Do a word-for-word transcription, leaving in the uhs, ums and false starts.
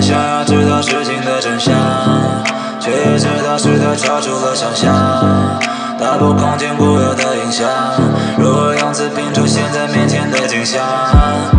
想要知道事情的真相，却也知道是它超出了想象，打破空间固有的影像，如何用词拼出现在面前的景象。